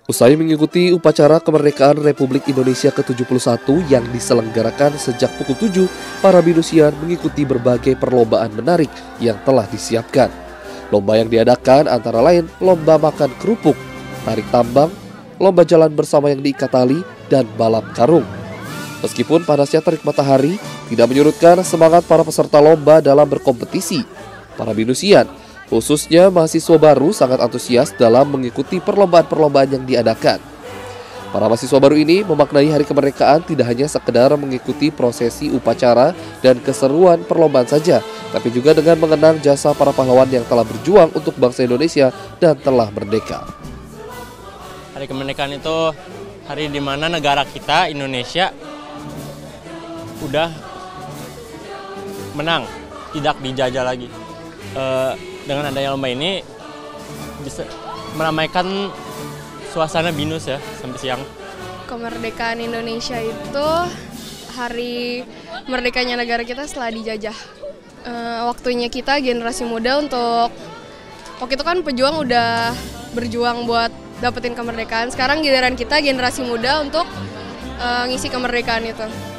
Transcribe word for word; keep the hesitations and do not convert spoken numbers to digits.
Usai mengikuti upacara kemerdekaan Republik Indonesia ke tujuh puluh satu yang diselenggarakan sejak pukul tujuh, para binusian mengikuti berbagai perlombaan menarik yang telah disiapkan. Lomba yang diadakan antara lain lomba makan kerupuk, tarik tambang, lomba jalan bersama yang diikat tali, dan balap karung. Meskipun panasnya terik matahari tidak menyurutkan semangat para peserta lomba dalam berkompetisi, para binusian, khususnya mahasiswa baru, sangat antusias dalam mengikuti perlombaan-perlombaan yang diadakan. Para mahasiswa baru ini memaknai Hari Kemerdekaan tidak hanya sekedar mengikuti prosesi upacara dan keseruan perlombaan saja, tapi juga dengan mengenang jasa para pahlawan yang telah berjuang untuk bangsa Indonesia dan telah merdeka. Hari Kemerdekaan itu hari di mana negara kita, Indonesia, udah menang, tidak dijajah lagi. E, dengan adanya lomba ini bisa meramaikan suasana binus ya sampai siang. Kemerdekaan Indonesia itu hari merdekanya negara kita setelah dijajah. E, waktunya kita generasi muda untuk, waktu itu kan pejuang udah berjuang buat dapetin kemerdekaan. Sekarang giliran kita generasi muda untuk e, ngisi kemerdekaan itu.